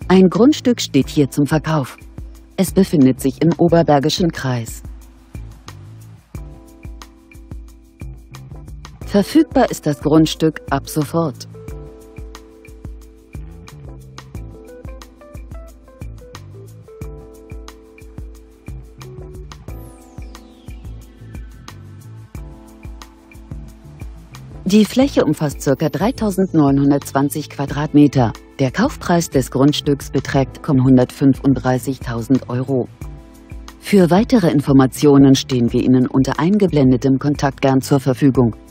Ein Grundstück steht hier zum Verkauf. Es befindet sich im Oberbergischen Kreis. Verfügbar ist das Grundstück ab sofort. Die Fläche umfasst ca. 3.920 Quadratmeter. Der Kaufpreis des Grundstücks beträgt 135.000 Euro. Für weitere Informationen stehen wir Ihnen unter eingeblendetem Kontakt gern zur Verfügung.